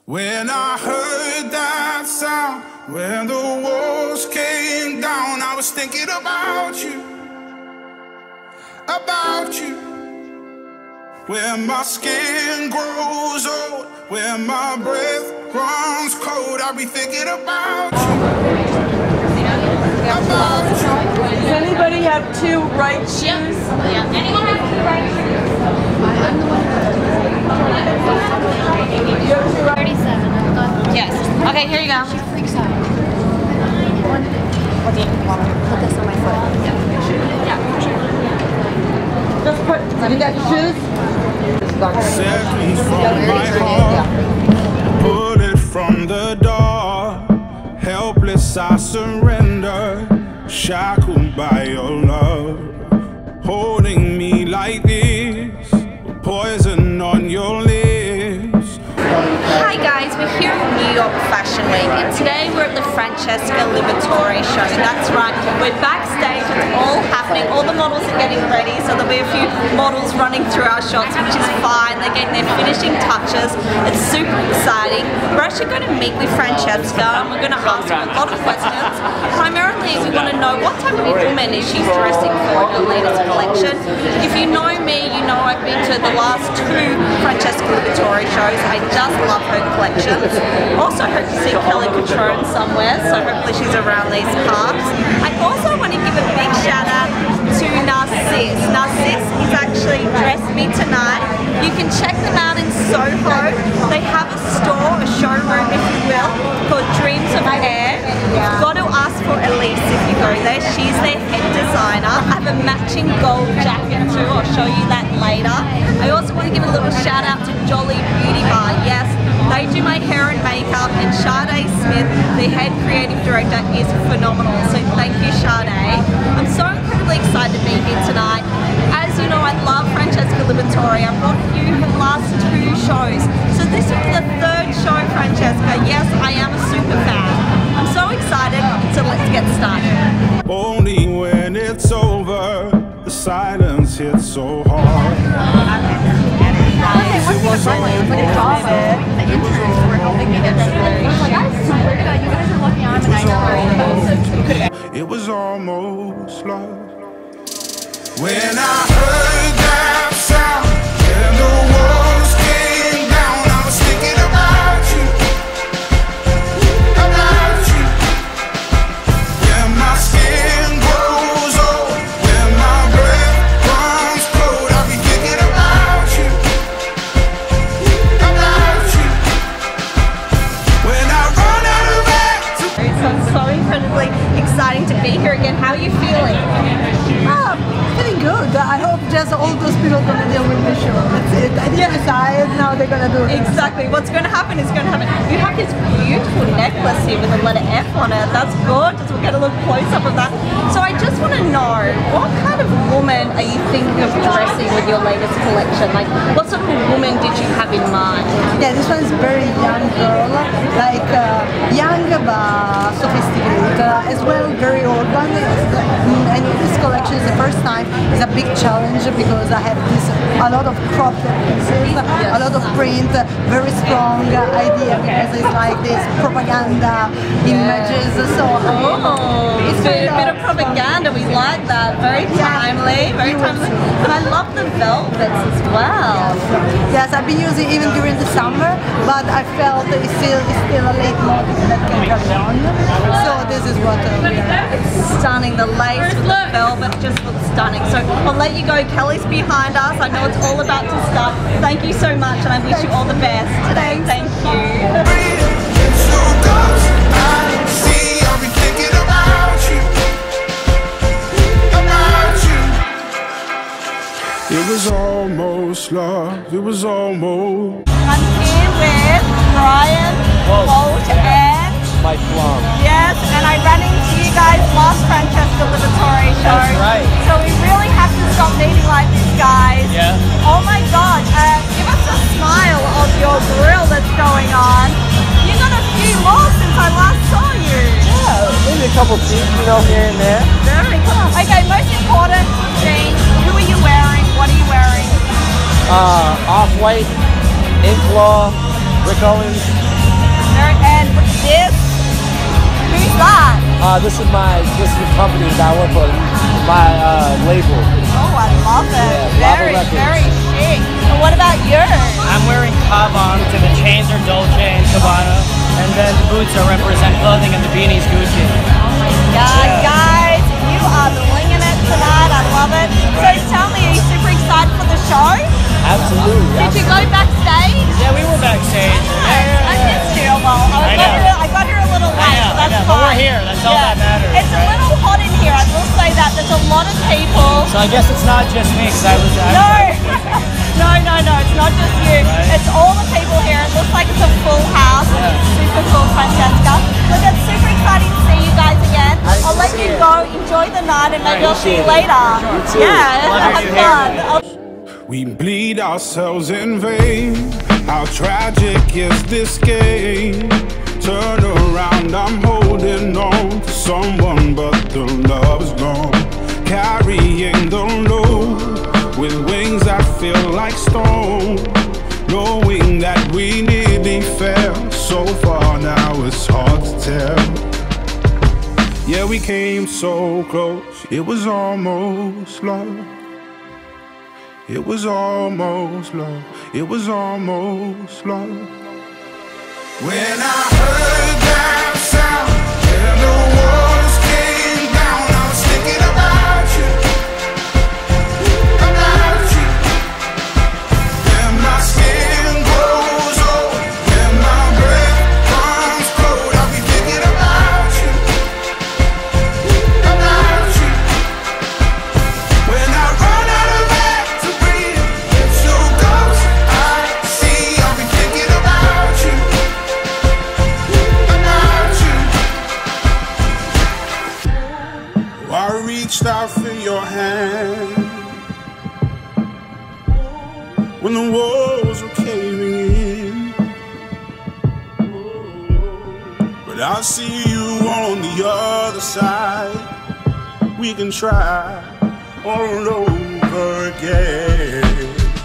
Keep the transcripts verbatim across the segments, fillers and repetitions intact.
When I heard that sound, when the walls came down, I was thinking about you, about you. Where my skin grows old, where my breath runs cold, I'll be thinking about you, about you. Does anybody have two right shoes? Yeah. Anyone have two right shoes? thirty-seven. I've got. Yes. Okay, here you go. She freaks out. What do you want? Put this on my foot. Yeah. Yeah. Just put. Have you got shoes? Seconds from my heart, bullet from the door. Helpless I surrender, shackled by your love. Holding me like this, poison on your lips. Hi guys, we're here in New York Fashion Week and today we're at the Francesca Liberatore show. That's right, we're backstage, it's all happening, all the models are getting ready, so there'll be a few models running through our shots, which is fine, they're getting their finishing touches, it's super exciting. We're actually going to meet with Francesca and we're going to ask her a lot of questions. Primarily we want to know what type of woman is she dressing for in her latest collection. If you know me, you know I've been to the last two Francesca Liberatore shows. I just love her collections. Also hope to see Kelly Catrone somewhere, so hopefully she's around these parts. I also want to give a big shout out to Narcisse. Narcisse is actually dressed me tonight. You can check them out in Soho. They have a store, a showroom if you will, called Dreams of Hair. You've got to ask for Elise if you go there. She's their head designer. I have a matching gold jacket too. I'll show you that later. I also want to give a little shout out to Jolly Beauty Bar. Yes, they do my hair and makeup, and Sade Smith, the head creative director, is phenomenal. So thank you, Sade. I'm so incredibly excited to be here tonight. As you know, I love Francesca Liberatore. I've brought you her last two shows. So this will be the third show, Francesca. Yes, I am a super fan. I'm so excited, so let's get started. Only when it's over, the silence hits so hard. Okay, what's the funny? It's like a job. The interns were helping me get ready. I was like, I swear to God, you guys are lucky I'm an actor. It was almost love. When I heard that sound, and the walls came down, I was thinking about you, about you. When my skin grows old, when my breath runs cold, I'll be thinking about you, about you. When I run out of air. So it's so incredibly exciting to be here again. How are you feeling? Ah, feeling good. I hope just all those people gonna deal with the show. That's it. I didn't decide, now they're gonna do it. Exactly. What's going to happen is going to happen. You have this beautiful necklace here with the letter F on it. That's gorgeous. We'll get a little close up of that. So I just want to know, what kind of woman are you thinking of dressing with your latest collection? Like, what sort of woman did you have in mind? Yeah, this one is very young girl, like uh, young but sophisticated, uh, as well very old one. And this collection is the first time. It's a big challenge because I have this a lot of cropped pieces, yes. A lot of print, very strong idea because it's like this propaganda images. So oh, it's a bit of propaganda. We like that. Very timely, very timely. And I love the velvets as well. Yes, I've been using even during the summer, but I felt it's still it's still a late model that can carry on. So this is what uh, we are. It's stunning. The lace with the velvet just looks stunning. So I'll let you go. Kelly's behind us. I know it's all about to start. Thank you so much, and I wish you all the best today. Thank you. It was almost love, it was almost. I'm here with Brian, Bolt, and Mike Blum. Yes, and I ran into you guys last Francesca Liberatore show. That's right. So we really have to stop meeting like this, guys. Yeah. Oh my God, uh, give us a smile of your grill that's going on. You got a few more since I last saw you. Yeah, maybe a couple teeth, you know, here and there. Very cool. Okay, most important, Jane, who are you wearing? What are you wearing? Uh, off-white, ink law, Rick Owens. Very, and this, who's that? Uh, this is my this is the company that I work for. My uh, label. Oh, I love it. Yeah, very, very chic. And what about you? I'm wearing Cavans and the chains are Dolce and Gabbana, and then the boots are represent clothing and the beanies Gucci. Yeah, Yeah. guys, you are blinging it tonight. I love it. So tell me, are you super excited for the show? Absolutely. Did you go backstage? Yeah, we were backstage. I missed you. Well, I, I got know. here, I got here a little late, I know, so that's I know, fine. but we're here. That's all that matters. It's a right? little hot in here. I will say that. There's a lot of people. So I guess it's not just me, because I was. I No, was no, no, no. It's not just you. Right. It's all the people here. It looks like it's a full house. Yeah. Super cool, Francesca. Look, it's super exciting to see you guys again. Nice I'll to let see you you. go. Enjoy the night, and maybe I'll see you Appreciate it. later. too. Yeah, Love have you here. fun. I'll We bleed ourselves in vain. How tragic is this game? Turn around, I'm holding on to someone, but the love is gone. Carrying the load with wings that feel like stone. Knowing that we nearly fell so far, now it's hard to tell. Yeah, we came so close, it was almost love. It was almost love, it was almost love. When I heard that sound and the walls came down, I was thinking about you, about you. When my skin grows old, when my breath comes cold, I'll be thinking about you, about you. When I run out of air to breathe, it's your ghost I see, I'll be thinking about you, about you. Oh, I reached out for your hand when the walls were caving in, but I see you on the other side. We can try all over again.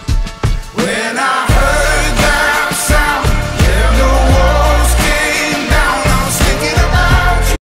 When I heard that sound and the walls came down, I was thinking about you.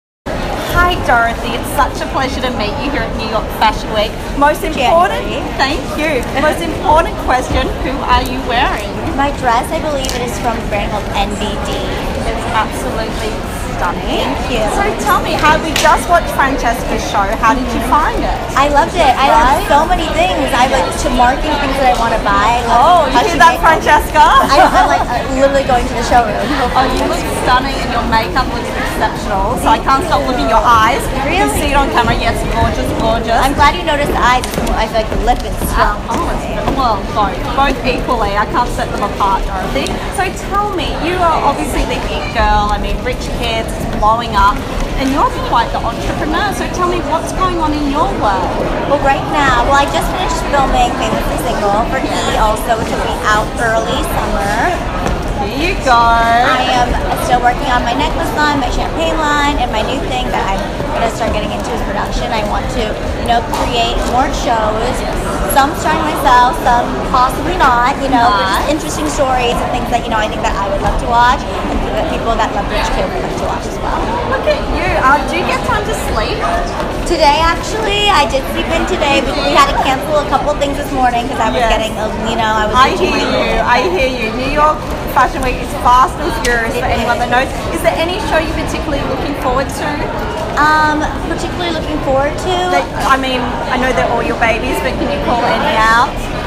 Hi Dorothy, it's such a pleasure to meet you here at New York Fashion Week. Most important, thank you. Most important question, who are you wearing? My dress, I believe it is from a brand called N B D. It's absolutely stunning. Thank you. So tell me, how we just watched Francesca's show, how did you find it? I loved it. I love so many things. I like to marking things that I want to buy. I love Oh, you how hear she that, makes- Francesca? I, I'm like uh, literally going to the showroom. Oh, you look stunning and your makeup looks exceptional. So I can't stop looking at your eyes. You can Really? see it on camera. Yes, gorgeous, gorgeous. I'm glad you noticed the eyes. I feel like the lip is strong. Oh, it's, well, both. Both equally. I can't set them apart, Dorothy. So tell me, you are obviously the it girl. I mean, rich kids, blowing up. And you're quite the entrepreneur. So tell me, what's going on in your world? Well, right now, well, I just finished filming Famously Single for E also, which will be out early summer. Here you go. I am still working on my necklace line, my champagne line, and my new thing that I'm going to start getting into is production. I want to, you know, create more shows. Some starring myself, some possibly not, you know, but just interesting stories and things that, you know, I think that I would love to watch and that people that love rich kids would love to watch as well. Look at you. Uh, do you get time to sleep? Today, actually, I did sleep in today, but we had to cancel a couple things this morning because I was Yes. getting, a, you know, I was I reaching hear my you. I hear you. New York Fashion Week is fast and furious for It anyone is. that knows. Is there any show you're particularly looking forward to? Um, particularly looking forward to. That, I mean, I know they're all your babies, but can you call any out?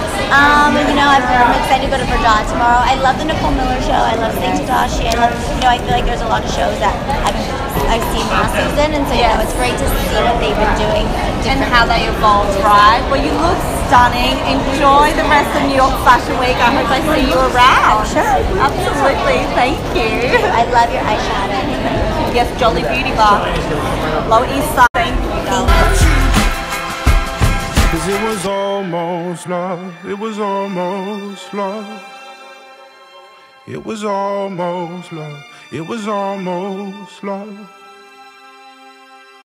Um, you know, I'm, I'm excited to go to Verdad tomorrow. I love the Nicole Miller show. I love Saint Tadashi. I love, you know, I feel like there's a lot of shows that I've, I've seen last season, and so, you know, it's great to see what they've been doing. And how they evolved, right? Well, you look stunning. Enjoy the rest of New York Fashion Week. I hope I see you around. Sure. Absolutely. Thank you. I love your eyeshadow. Yes, Jolly Beauty Bar. Lower East Side. Thank you. Cause it was almost love, it was almost love. It was almost love, it was almost love.